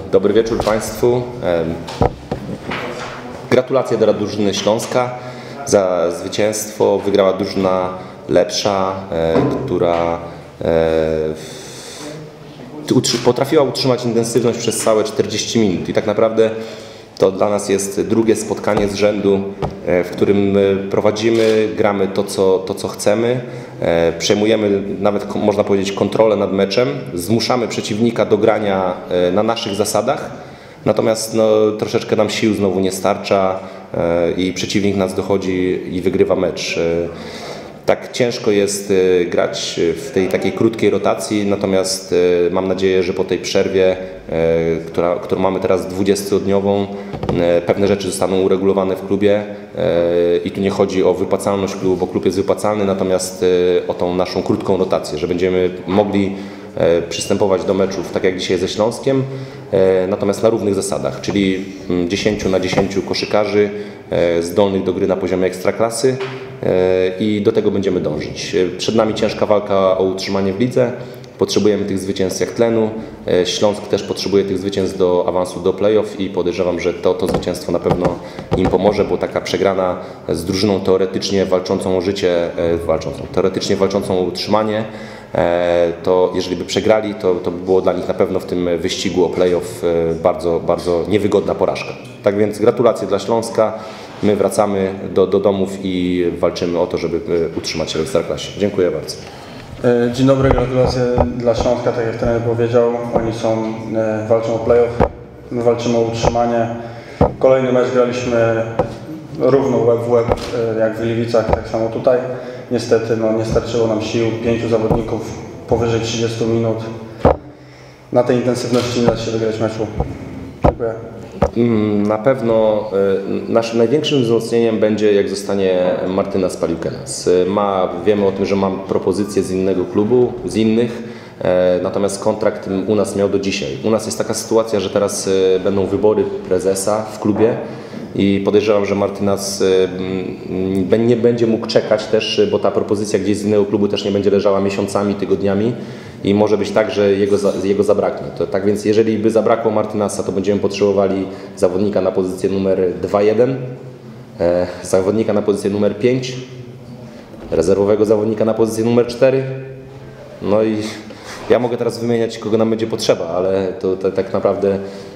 Dobry wieczór Państwu. Gratulacje dla drużyny Śląska za zwycięstwo. Wygrała drużyna lepsza, która potrafiła utrzymać intensywność przez całe 40 minut i tak naprawdę to dla nas jest drugie spotkanie z rzędu, w którym prowadzimy, gramy to co chcemy, przejmujemy nawet, można powiedzieć, kontrolę nad meczem, zmuszamy przeciwnika do grania na naszych zasadach, natomiast troszeczkę nam sił znowu nie starcza i przeciwnik nas dochodzi i wygrywa mecz. Tak ciężko jest grać w tej takiej krótkiej rotacji, natomiast mam nadzieję, że po tej przerwie, którą mamy teraz 20-dniową, pewne rzeczy zostaną uregulowane w klubie i tu nie chodzi o wypłacalność klubu, bo klub jest wypłacalny, natomiast o tą naszą krótką rotację, że będziemy mogli przystępować do meczów tak jak dzisiaj ze Śląskiem, natomiast na równych zasadach, czyli 10 na 10 koszykarzy zdolnych do gry na poziomie ekstraklasy i do tego będziemy dążyć. Przed nami ciężka walka o utrzymanie w lidze, potrzebujemy tych zwycięstw jak tlenu, Śląsk też potrzebuje tych zwycięstw do awansu do play-off i podejrzewam, że to zwycięstwo na pewno im pomoże, bo taka przegrana z drużyną teoretycznie walczącą o życie, teoretycznie walczącą o utrzymanie, to jeżeli by przegrali, to by było dla nich na pewno w tym wyścigu o play-off bardzo, bardzo niewygodna porażka. Tak więc gratulacje dla Śląska, my wracamy do domów i walczymy o to, żeby utrzymać się w Ekstraklasie. Dziękuję bardzo. Dzień dobry, gratulacje dla Śląska, tak jak trener powiedział, oni walczą o play-off, my walczymy o utrzymanie. Kolejny mecz graliśmy równo łeb w łeb jak w Gliwicach, tak samo tutaj. Niestety nie starczyło nam sił, 5 zawodników powyżej 30 minut. Na tej intensywności nie da się wygrać meczu. Dziękuję. Na pewno naszym największym wzmocnieniem będzie, jak zostanie Martynas Paliukenas. Wiemy o tym, że mam propozycje z innego klubu, z innych, natomiast kontrakt u nas miał do dzisiaj. U nas jest taka sytuacja, że teraz będą wybory prezesa w klubie i podejrzewam, że Martynas nie będzie mógł czekać też, bo ta propozycja gdzieś z innego klubu też nie będzie leżała miesiącami, tygodniami i może być tak, że jego zabraknie. Tak więc jeżeli by zabrakło Martynasa, to będziemy potrzebowali zawodnika na pozycję numer 2-1, zawodnika na pozycję numer 5, rezerwowego zawodnika na pozycję numer 4. No i ja mogę teraz wymieniać, kogo nam będzie potrzeba, ale to tak naprawdę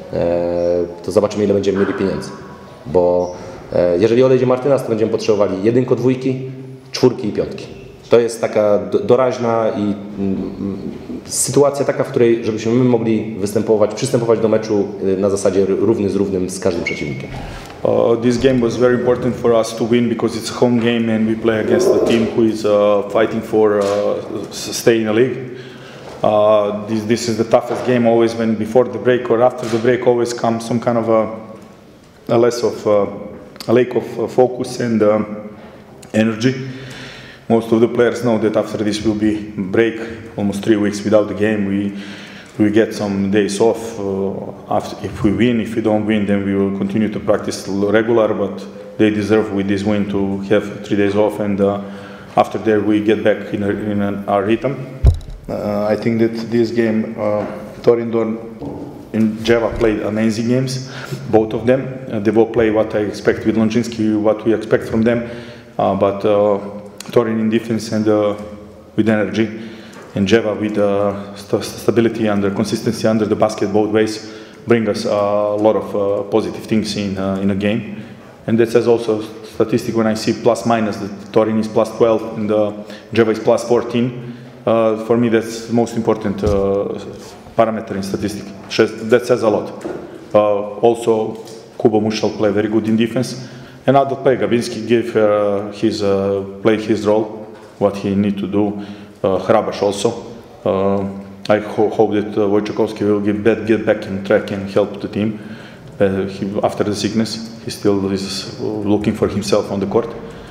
to zobaczymy, ile będziemy mieli pieniędzy. Bo jeżeli odejdzie Martynas, to będziemy potrzebowali 1, 2, 4 i 5. To jest taka doraźna i sytuacja taka, w której żebyśmy my mogli przystępować do meczu na zasadzie równy z równym z każdym przeciwnikiem. This game was very important for us to win because it's a home game and we play against a team who is fighting for stay in the league. This is the toughest game always when before the break or after the break always comes some kind of a lack of focus and energy. Most of the players know that after this will be break, almost 3 weeks without the game. We get some days off. If we win, if we don't win, then we will continue to practice regular. But they deserve with this win to have 3 days off, and after that we get back in our rhythm. I think that this game, Torindon and Java played amazing games, both of them. They both play what I expect with Longinski, what we expect from them, but Torin in defense and with energy, and Jeva with stability and consistency under the basket both ways bring us a lot of positive things in a game. And that says also statistic when I see plus minus that Torin is plus 12 and Jeva is plus 14. For me that's the most important parameter in statistics. That says a lot. Also Kubo Mushal play very good in defense. And out of play, Gabinski gave played his role, what he need to do. Hrabash also. I hope that Wojciechowski will get back in track and help the team. After the sickness, he still is looking for himself on the court.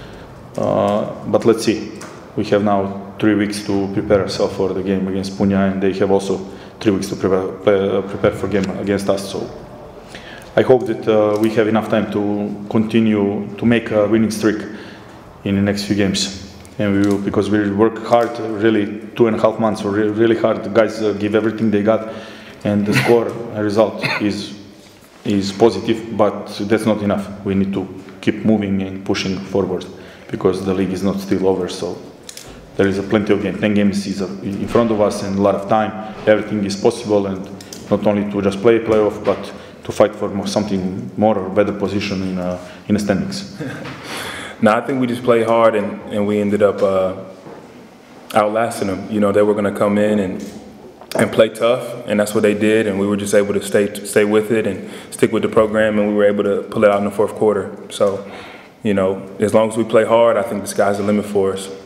But let's see. We have now 3 weeks to prepare ourselves for the game against Punya, and they have also 3 weeks to prepare for game against us. So I hope that we have enough time to continue to make a winning streak in the next few games. And we will, because we work hard, really 2.5 months, really hard. The guys give everything they got, and the score result is positive, but that's not enough. We need to keep moving and pushing forward because the league is not still over. So there is plenty of games. 10 games is in front of us and a lot of time. Everything is possible, and not only to just play playoff, but to fight for something more or better position in the standings. No, I think we just played hard and we ended up outlasting them. You know, they were going to come in and play tough, and that's what they did, and we were just able to stay with it and stick with the program, and we were able to pull it out in the fourth quarter. So, you know, as long as we play hard, I think the sky's the limit for us.